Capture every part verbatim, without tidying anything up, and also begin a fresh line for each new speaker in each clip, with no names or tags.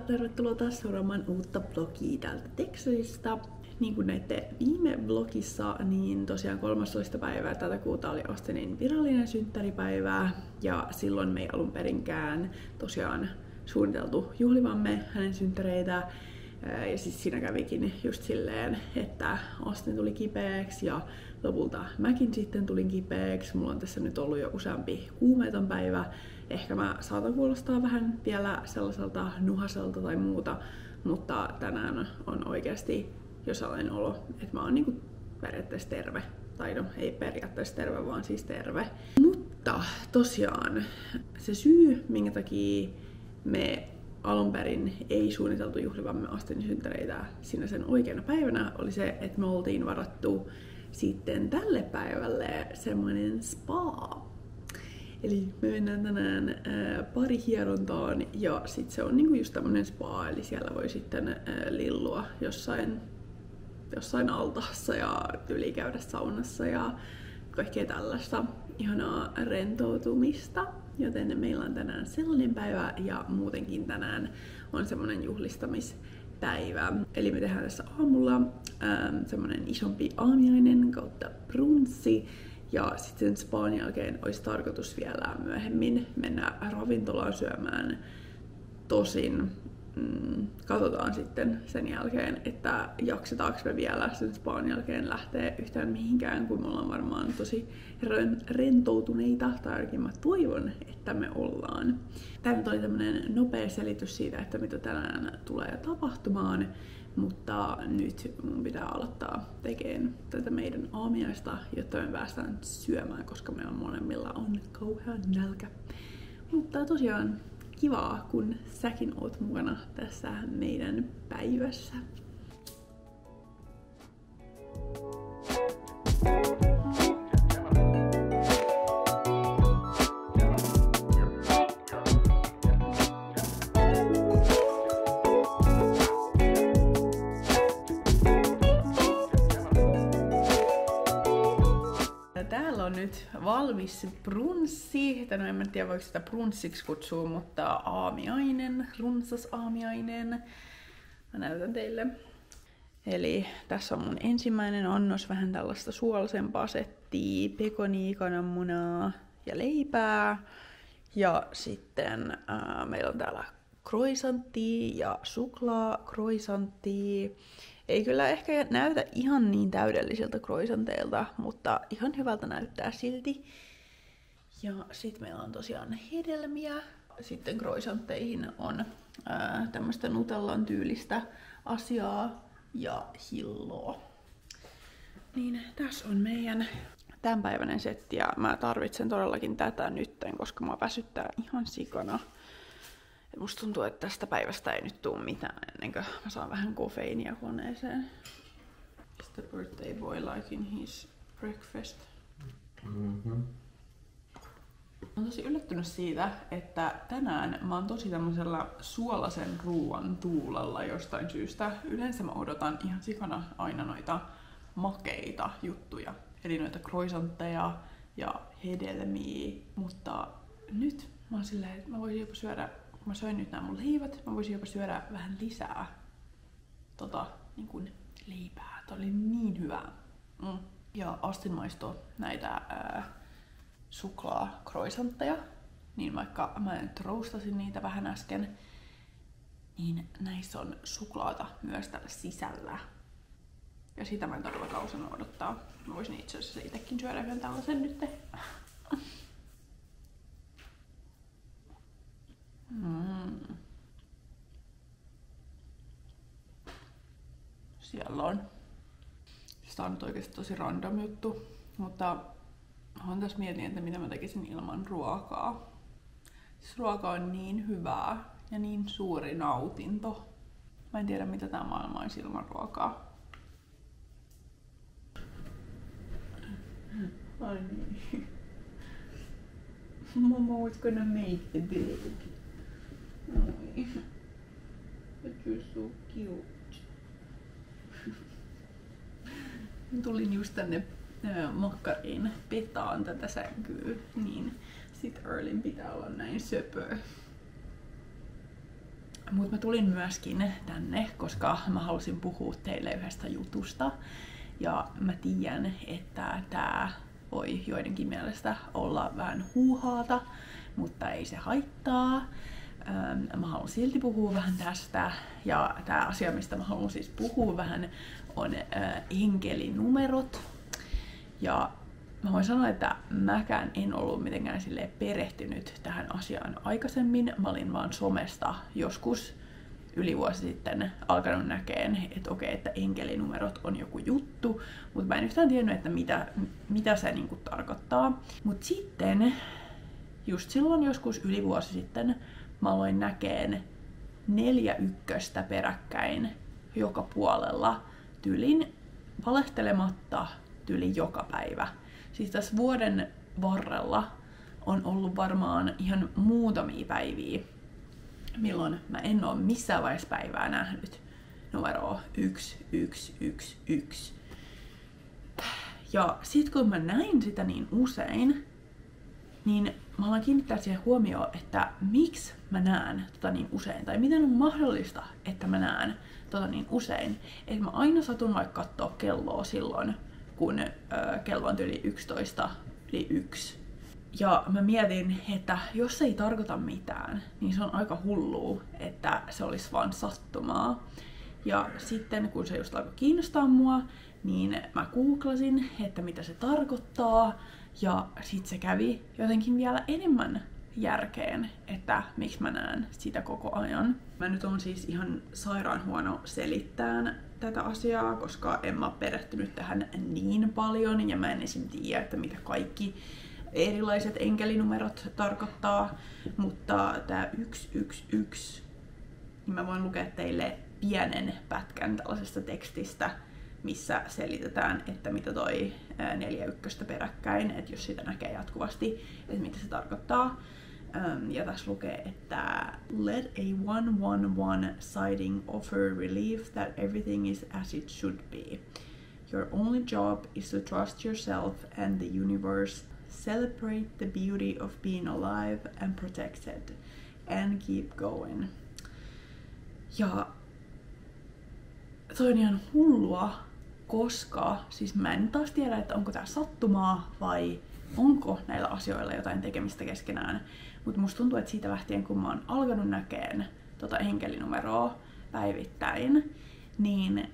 tervetuloa taas seuraamaan uutta vlogia täältä Texasista. Niin kuin näitte viime vlogissa, niin tosiaan kolmastoista päivää tätä kuuta oli Austinin virallinen synttäripäivä. Ja silloin me ei alun perinkään tosiaan suunniteltu juhlivamme hänen synttäreitä. Ja siis siinä kävikin just silleen, että Austin tuli kipeäksi ja lopulta mäkin sitten tulin kipeäksi. Mulla on tässä nyt ollut jo useampi kuumeeton päivä. Ehkä mä saatan kuulostaa vähän vielä sellaiselta nuhaselta tai muuta, mutta tänään on oikeasti jo sellainen olo, että mä oon niinku periaatteessa terve. Tai no, ei periaatteessa terve, vaan siis terve. Mutta tosiaan se syy, minkä takia me alun perin ei suunniteltu juhlivamme Austinin synttäreitä siinä sen oikeana päivänä, oli se, että me oltiin varattu sitten tälle päivälle semmoinen spa. Eli me mennään tänään ää, pari hierontaan ja sit se on niinku just tämmönen spa, eli siellä voi sitten ää, lillua jossain, jossain altaassa ja yli käydä saunassa ja kaikkea tällaista ihanaa rentoutumista. Joten meillä on tänään sellainen päivä ja muutenkin tänään on semmonen juhlistamispäivä. Eli me tehdään tässä aamulla ähm, semmonen isompi aamiainen kautta brunssi. Ja sitten sen spaan jälkeen olisi tarkoitus vielä myöhemmin mennä ravintolaan syömään. Tosin mm, katsotaan sitten sen jälkeen, että jaksetaanko me vielä sen spaan jälkeen lähteä yhtään mihinkään, kun me ollaan varmaan tosi rentoutuneita, tai ainakin mä toivon, että me ollaan. Tämä oli tämmönen nopea selitys siitä, että mitä tänään tulee tapahtumaan, mutta nyt mun pitää aloittaa tekemään tätä meidän aamiaista, jotta me päästään syömään, koska meillä molemmilla on kauhean nälkä. Mutta tosiaan kivaa, kun säkin oot mukana tässä meidän päivässä. Täällä on nyt valmis brunssi. Tänään en mä tiedä voiko sitä brunssiksi kutsua, mutta aamiainen, runsas aamiainen. Mä näytän teille. Eli tässä on mun ensimmäinen annos, vähän tällaista suolasempaa settiä, pekonia, kananmunaa ja leipää. Ja sitten ää, meillä on täällä croissanttia ja suklaa croissanttia. Ei kyllä ehkä näytä ihan niin täydellisiltä croissanteilta, mutta ihan hyvältä näyttää silti. Ja sitten meillä on tosiaan hedelmiä. Sitten croissantteihin on ää, tämmöistä nutellan tyylistä asiaa ja hilloa. Niin tässä on meidän tämänpäiväinen setti ja mä tarvitsen todellakin tätä nytten, koska mä väsyttää ihan sikana. Ja musta tuntuu, että tästä päivästä ei nyt tuu mitään ennen kuin mä saan vähän kofeiinia koneeseen. Is the birthday boy liking his breakfast? Mm-hmm. Mä oon tosi yllättynyt siitä, että tänään mä oon tosi tämmöisellä suolasen ruoan tuulella jostain syystä. Yleensä mä odotan ihan sikana aina noita makeita juttuja. Eli noita croissantteja ja hedelmiä. Mutta nyt mä oon silleen, että mä voisin jopa syödä, kun mä söin nyt nämä mun leivät, mä voisin jopa syödä vähän lisää tota, niin kuin leipää. Tää oli niin hyvää. Mm. Ja Austin maistoi näitä ää, suklaa croissantteja, niin vaikka mä nyt roustasin niitä vähän äsken, niin näissä on suklaata myös täällä sisällä. Ja sitä mä en todella kausan odottaa. Mä voisin itse asiassa itsekin syödä yhden tällaisen nyt. Mm. Siellä on. Sitä on nyt oikeesti tosi random juttu, mutta olen tässä mietin, että mitä mä tekisin ilman ruokaa. Siis ruoka on niin hyvää ja niin suuri nautinto. Mä en tiedä mitä tää maailma olisi ilman ruokaa. Ai niin. Mama was gonna make the baby. Oi. But you're so cute. Tulin just tänne äh, makkariin petaan tätä sänkyä, niin sit Earlin pitää olla näin söpö. Mutta mä tulin myöskin tänne, koska mä halusin puhua teille yhdestä jutusta. Ja mä tiedän, että tää voi joidenkin mielestä olla vähän huuhaata, mutta ei se haittaa. Mä haluan silti puhua vähän tästä. Ja tää asia, mistä mä haluan siis puhua vähän, on enkelinumerot. Ja mä voin sanoa, että mäkään en ollut mitenkään silleen perehtynyt tähän asiaan aikaisemmin. Mä olin vaan somesta joskus yli vuosi sitten alkanut näkeen, että okei, että enkelinumerot on joku juttu, mutta mä en yhtään tiennyt, että mitä, mitä se niinku tarkoittaa. Mutta sitten, just silloin joskus yli vuosi sitten, mä aloin näkeen neljä ykköstä peräkkäin joka puolella tylin valehtelematta tyli joka päivä. Siis tässä vuoden varrella on ollut varmaan ihan muutamia päiviä, milloin mä en ole missään vaiheessa päivää nähnyt numeroa yksi yksi yksi yksi. Ja sit kun mä näin sitä niin usein, niin mä aloin kiinnittää siihen huomioon, että miksi mä näen tota niin usein, tai miten on mahdollista, että mä näen tota niin usein. Että mä aina satun vaikka katsoa kelloa silloin, kun ö, kello on yli yksitoista yli yksi. Ja mä mietin, että jos se ei tarkoita mitään, niin se on aika hullua, että se olisi vaan sattumaa. Ja sitten kun se just alkoi kiinnostaa mua, niin mä googlasin, että mitä se tarkoittaa. Ja sit se kävi jotenkin vielä enemmän järkeen, että miksi mä näen sitä koko ajan. Mä nyt on siis ihan sairaan huono selittämään tätä asiaa, koska en mä ole perehtynyt tähän niin paljon ja mä en esim. Tiedä, että mitä kaikki erilaiset enkelinumerot tarkoittaa, mutta tää yksi yksi yksi, niin mä voin lukea teille pienen pätkän tällaisesta tekstistä, missä selitetään, että mitä toi neljä ykköstä peräkkäin, että jos sitä näkee jatkuvasti, että mitä se tarkoittaa. Ja tässä lukee, että let a one one one sighting offer relief that everything is as it should be. Your only job is to trust yourself and the universe, celebrate the beauty of being alive and protected, and keep going. Ja toi on ihan hullua, koska siis mä en taas tiedä, että onko tää sattumaa vai onko näillä asioilla jotain tekemistä keskenään. Mutta musta tuntuu, että siitä lähtien kun mä oon alkanut näkeen tota enkelinumeroa päivittäin, niin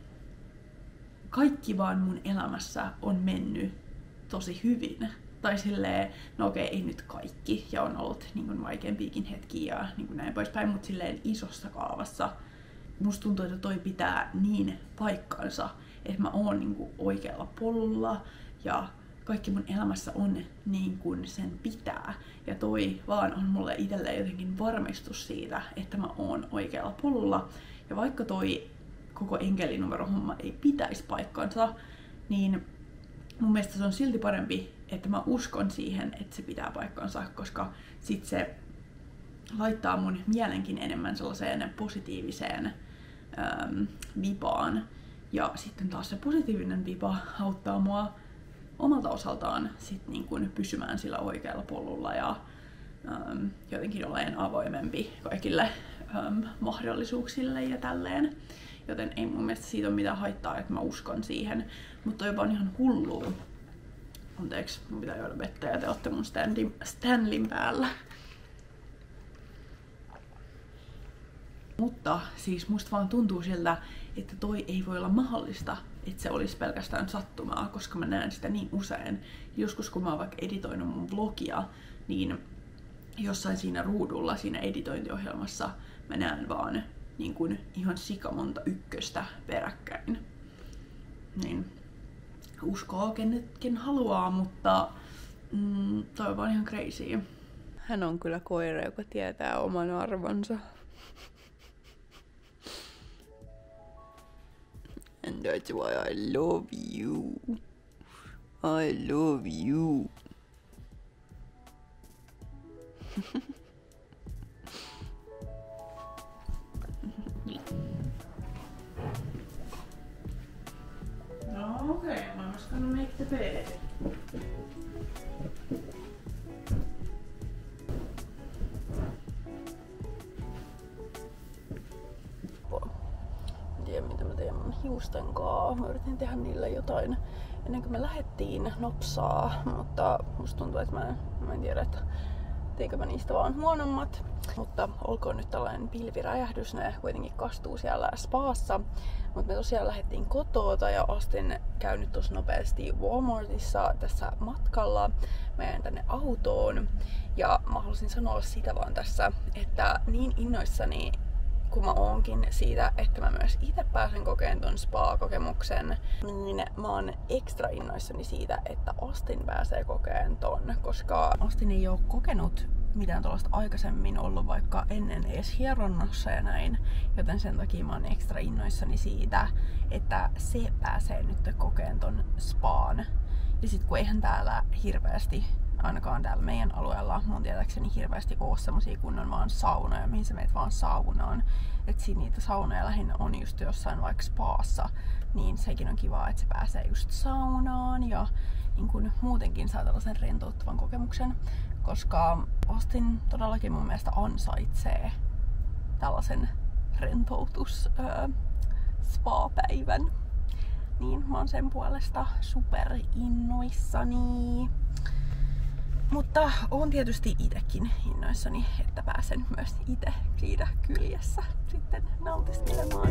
kaikki vaan mun elämässä on mennyt tosi hyvin. Tai silleen, no okei, ei nyt kaikki, ja on ollut niin kuin vaikeampiakin hetkiä ja niin kuin näin poispäin, mutta silleen isossa kaavassa musta tuntuu, että toi pitää niin paikkansa, että mä oon niin kuin oikealla polulla ja kaikki mun elämässä on niin kuin sen pitää. Ja toi vaan on mulle itselleen jotenkin varmistus siitä, että mä oon oikealla polulla. Ja vaikka toi koko enkelinumerohomma ei pitäisi paikkansa, niin mun mielestä se on silti parempi, että mä uskon siihen, että se pitää paikkansa, koska sit se laittaa mun mielenkin enemmän sellaiseen positiiviseen äm, vipaan. Ja sitten taas se positiivinen vipa auttaa mua omalta osaltaan sit niin kuin pysymään sillä oikealla polulla ja äm, jotenkin olen avoimempi kaikille äm, mahdollisuuksille ja tälleen. Joten ei mun mielestä siitä ole mitään haittaa, että mä uskon siihen. Mutta toi on ihan hullua. Anteeksi, mun pitää juoda vettä ja te ootte mun standin, Stanlin päällä. Mutta siis musta vaan tuntuu siltä, että toi ei voi olla mahdollista, että se olisi pelkästään sattumaa, koska mä näen sitä niin usein. Joskus kun mä oon vaikka editoinut mun vlogia, niin jossain siinä ruudulla, siinä editointiohjelmassa mä näen vaan niin kuin ihan sikamonta ykköstä peräkkäin. Niin uskoo ken, ken haluaa, mutta mm, toi on vaan ihan crazy.
Hän on kyllä koira, joka tietää oman arvonsa. And that's why I love you. I love you.
No, okay, I'm just gonna make the bed. ja mä yritin tehdä niillä jotain ennen kuin me lähdettiin nopsaa, mutta musta tuntuu, että mä en, mä en tiedä, että teikö mä niistä vaan huonommat. Mutta olkoon nyt tällainen pilviräjähdys, ne kuitenkin kastuu siellä spaassa. Mutta me tosiaan lähdettiin kotoota ja Austin käynyt tossa nopeasti Walmartissa tässä matkalla meidän tänne autoon. Ja mä halusin sanoa sitä vaan tässä, että niin innoissani kun mä oonkin siitä, että mä myös itse pääsen kokeen ton spa-kokemuksen, niin mä oon ekstra innoissani siitä, että Austin pääsee kokeen ton, koska Austin ei oo kokenut mitään tuollaista aikaisemmin ollut vaikka ennen edes hieronnassa ja näin, joten sen takia mä oon ekstra innoissani siitä, että se pääsee nyt kokeen ton spaan. Ja sit kun eihän täällä hirveästi, ainakaan täällä meidän alueella, mun tietääkseni hirveästi oo semmosia kunnon vaan saunoja, mihin sä meet vaan saunaan. Et siinä niitä saunoja lähinnä on just jossain vaikka spaassa, niin sekin on kiva, että se pääsee just saunaan ja niin kun muutenkin saa tällaisen rentouttavan kokemuksen, koska Austin todellakin mun mielestä ansaitsee tällaisen rentoutus öö, spa-päivän. Niin mä oon sen puolesta super innoissani. Mutta oon tietysti itekin innoissani, että pääsen myös ite siinä kyljessä sitten nautiskelemaan.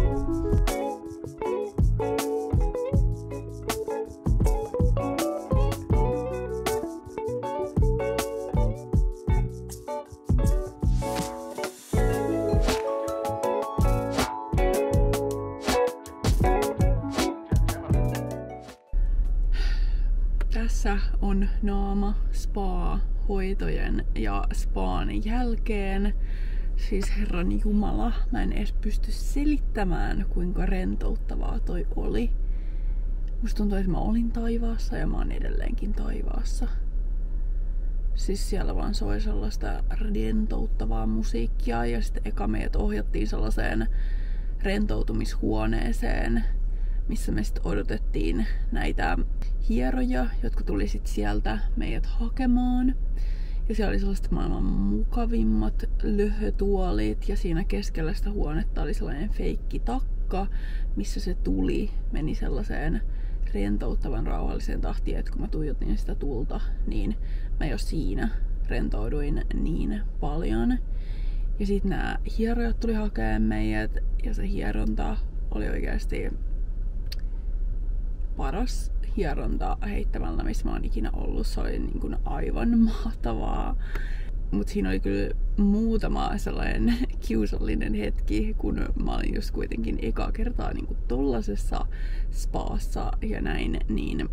Tässä on naama spa-hoitojen ja spaan jälkeen. Siis herran jumala, mä en edes pysty selittämään, kuinka rentouttavaa toi oli. Musta tuntuu, että mä olin taivaassa ja mä oon edelleenkin taivaassa. Siis siellä vaan soi sellaista rentouttavaa musiikkia ja sitten eka meidät ohjattiin sellaiseen rentoutumishuoneeseen, missä me sitten odotettiin näitä hieroja, jotka tuli sit sieltä meidät hakemaan. Ja siellä oli sellaiset maailman mukavimmat löhötuolit ja siinä keskellä sitä huonetta oli sellainen feikki takka, missä se tuli meni sellaiseen rentouttavan rauhalliseen tahtiin, että kun mä tuijotin sitä tulta, niin mä jo siinä rentouduin niin paljon. Ja sitten nämä hierojat tuli hakemaan meidät ja se hieronta oli oikeasti paras hieronta heittämällä, missä mä oon ikinä ollut. Se oli niin kuin aivan mahtavaa. Mut siinä oli kyllä muutama sellainen kiusallinen hetki, kun mä olin just kuitenkin ekaa kertaa niin kuin tollasessa spaassa ja näin, niin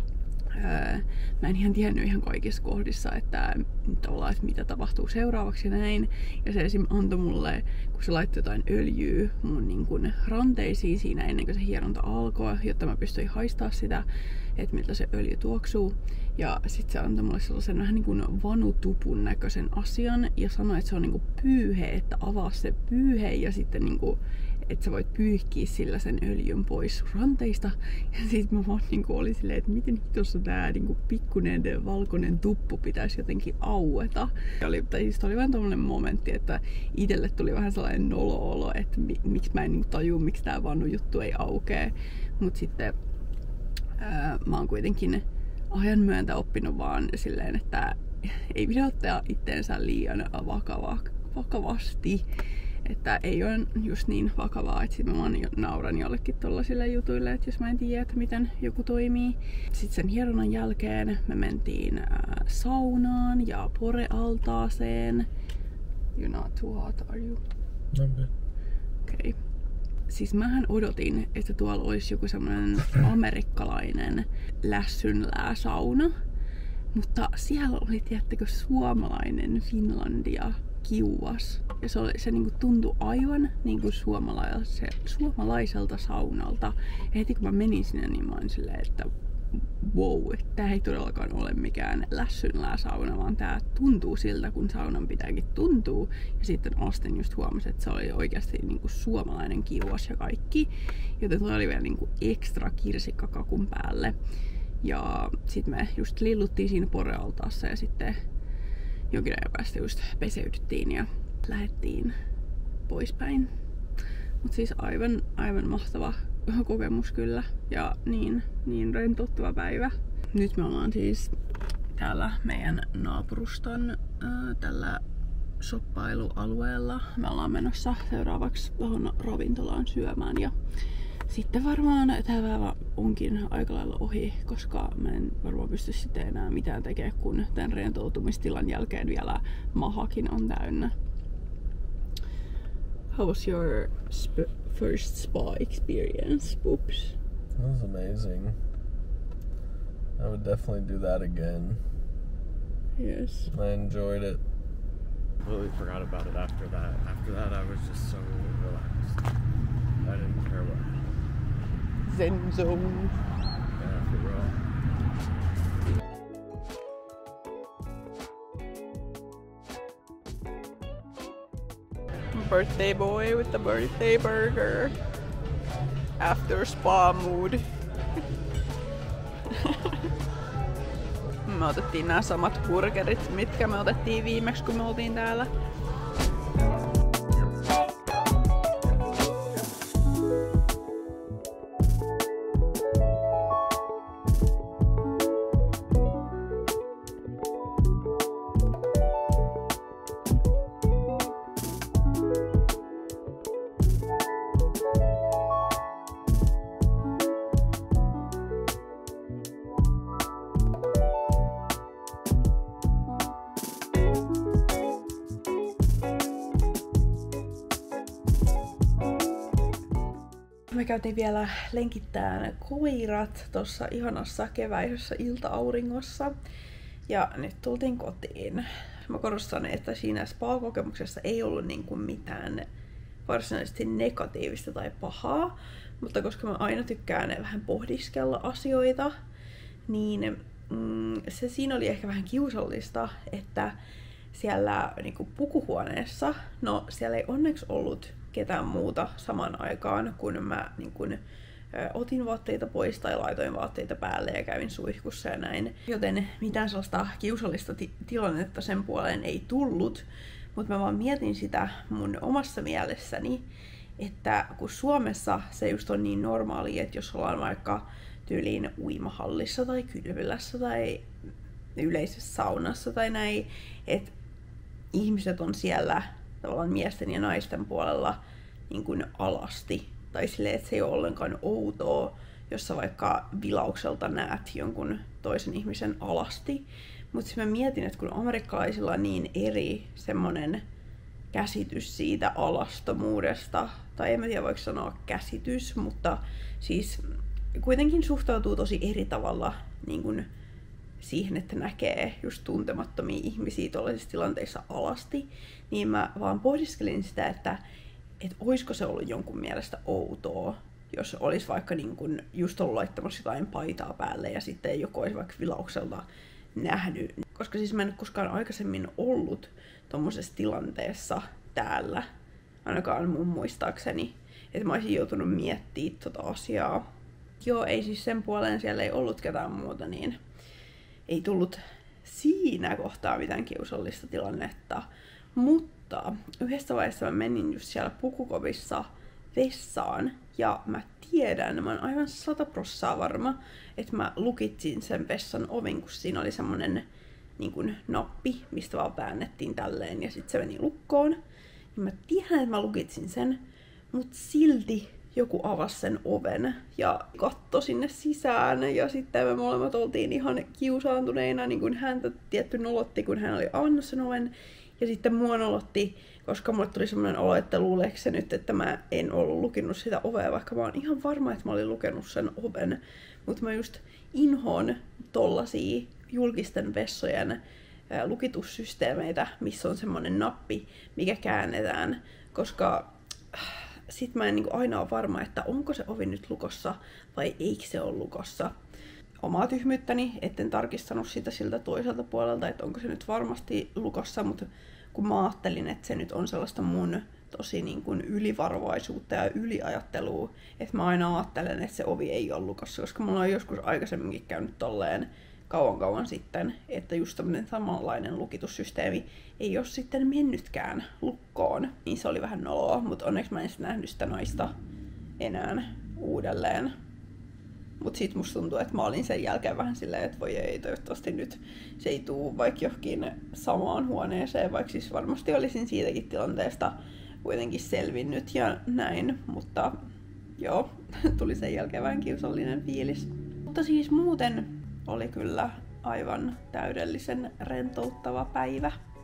öö, mä en ihan tiennyt ihan kaikissa kohdissa, että, että mitä tapahtuu seuraavaksi ja näin. Ja se esim. Antoi mulle, kun se laittoi jotain öljyä mun niin kuin ranteisiin siinä ennen kuin se hieronta alkoi, jotta mä pystyin haistaa sitä, että miltä se öljy tuoksuu. Ja sit se antoi mulle sellaisen vähän niin kuin vanutupun näköisen asian ja sanoi, että se on niin kuin pyyhe, että avaa se pyyhe ja sitten niin kuin, että sä voit pyyhkiä sillä sen öljyn pois sun ranteista. Ja sit mä vaan niin kuin olin silleen, että miten hitossa tää niin kuin pikkuinen valkoinen tuppu pitäisi jotenkin aueta. Ja oli, tai siis oli vähän tommonen momentti, että itselle tuli vähän sellainen nolo-olo, että mi, miksi mä en niin kuin tajua, miksi tää vanu juttu ei aukee. Mut sitten ää, mä oon kuitenkin ajan myöntä oppinut vaan silleen, että ei pidä ottaa itteensä liian vakava, vakavasti. Että ei ole just niin vakavaa, että sit mä vaan nauran jollekin tollasille jutuille, että jos mä en tiedä, että miten joku toimii. Sitten sen hieronnan jälkeen me mentiin ää, saunaan ja porealtaaseen. You're not too hot, are you?
No, okay.
Okei. Okay. Siis mähän odotin, että tuolla olisi joku semmoinen amerikkalainen lässynlää sauna. Mutta siellä oli, tiedättekö, suomalainen Finlandia kiuas. Ja se, oli, se niinku tuntui aivan niinku suomalaiselta saunalta. Ja heti kun mä menin sinne, niin mä olin silleen, että wow, tää ei todellakaan ole mikään lässynlää sauna, vaan tää tuntuu siltä, kun saunan pitääkin tuntuu. Ja sitten Austin just huomasi, että se oli oikeasti niinku suomalainen kiuas ja kaikki. Joten toi oli vielä niinku ekstra kirsikkakakun päälle. Ja sit me just lilluttiin siinä porealtaassa ja sitten jonkin ajan päästä just peseydyttiin ja lähdettiin poispäin. Mut siis aivan, aivan mahtava kokemus kyllä ja niin, niin rentouttava päivä. Nyt me ollaan siis täällä meidän naapuruston äh, tällä shoppailualueella. Me ollaan menossa seuraavaksi tuohon ravintolaan syömään ja sitten varmaan tämä päivä onkin aika lailla ohi, koska mä en varmaan pysty sitten enää mitään tekemään, kun tämän rentoutumistilan jälkeen vielä mahakin on täynnä. How was your sp- first spa experience, Poops?
That was amazing. I would definitely do that again.
Yes.
I enjoyed it.
Completely forgot about it after that. After that, I was just so relaxed. I didn't care what.
Zen zone.
Yeah, for real.
Birthday boy with the birthday burger. After spa mood. Me otettiin nämä samat burgerit, mitkä me otettiin viimeksi, kun me oltiin täällä. Me käytiin vielä lenkittämään koirat tuossa ihanassa keväisessä ilta-auringossa. Ja nyt tultiin kotiin. Mä korostan, että siinä spa-kokemuksessa ei ollut niin kuin mitään varsinaisesti negatiivista tai pahaa. Mutta koska mä aina tykkään vähän pohdiskella asioita, niin mm, se siinä oli ehkä vähän kiusallista, että siellä niin kuin pukuhuoneessa, no siellä ei onneksi ollut ketään muuta samaan aikaan, kun mä niin kun, ö, otin vaatteita pois tai laitoin vaatteita päälle ja kävin suihkussa ja näin. Joten mitään sellaista kiusallista ti- tilannetta sen puoleen ei tullut, mutta mä vaan mietin sitä mun omassa mielessäni, että kun Suomessa se just on niin normaali, että jos ollaan vaikka tyyliin uimahallissa tai kylpylässä tai yleisessä saunassa tai näin, että ihmiset on siellä tavallaan miesten ja naisten puolella niin kuin alasti. Tai silleen, että se ei ole ollenkaan outoa, jos sä vaikka vilaukselta näet jonkun toisen ihmisen alasti. Mutta mä mietin, että kun amerikkalaisilla on niin eri semmonen käsitys siitä alastomuudesta, tai en mä tiedä voiko sanoa käsitys, mutta siis kuitenkin suhtautuu tosi eri tavalla niin kuin siihen, että näkee just tuntemattomia ihmisiä tuollaisissa tilanteissa alasti, niin mä vaan pohdiskelin sitä, että et oisko se ollut jonkun mielestä outoa, jos olisi vaikka niin kun just ollut laittamassa jotain paitaa päälle ja sitten joku olisi vaikka vilaukselta nähnyt. Koska siis mä en koskaan aikaisemmin ollut tommosessa tilanteessa täällä, ainakaan mun muistaakseni, että mä olisin joutunut miettimään tota asiaa. Joo, ei siis sen puoleen siellä ei ollut ketään muuta, niin ei tullut siinä kohtaa mitään kiusallista tilannetta, mutta yhdessä vaiheessa mä menin just siellä pukukopissa vessaan ja mä tiedän, mä oon aivan sata prossaa varma, että mä lukitsin sen vessan ovin, kun siinä oli semmonen niin kuin nappi, mistä vaan väännettiin tälleen ja sitten se meni lukkoon. Ja mä tiedän, että mä lukitsin sen, mutta silti joku avasi sen oven ja katsoi sinne sisään ja sitten me molemmat oltiin ihan kiusaantuneina, niin kuin häntä tietty nolotti, kun hän oli avannut sen oven ja sitten mua nolotti, koska mulle tuli semmoinen olo, että luuleeko se nyt, että mä en ollut lukinut sitä ovea, vaikka mä oon ihan varma, että mä olin lukenut sen oven, mutta mä just inhoon tollasia julkisten vessojen ää, lukitussysteemeitä, missä on semmoinen nappi, mikä käännetään, koska sit mä en niin aina ole varma, että onko se ovi nyt lukossa vai eikö se ole lukossa. Omaa tyhmyyttäni, etten tarkistanut sitä siltä toiselta puolelta, että onko se nyt varmasti lukossa, mutta kun mä ajattelin, että se nyt on sellaista mun tosi niin kuin ylivarovaisuutta ja yliajattelua, että mä aina ajattelen, että se ovi ei ole lukossa, koska mulla on joskus aikaisemminkin käynyt tolleen kauan kauan sitten, että just tämmönen samanlainen lukitussysteemi ei ole sitten mennytkään lukkoon, niin se oli vähän noloa, mutta onneksi mä en nähnyt sitä naista enää uudelleen. Mut sit musta tuntuu, että mä olin sen jälkeen vähän silleen, että voi ei, toivottavasti nyt se ei tuu vaikka johonkin samaan huoneeseen, vaikka siis varmasti olisin siitäkin tilanteesta kuitenkin selvinnyt ja näin, mutta joo, tuli sen jälkeen vähän kiusallinen fiilis. Mutta siis muuten oli kyllä aivan täydellisen rentouttava päivä.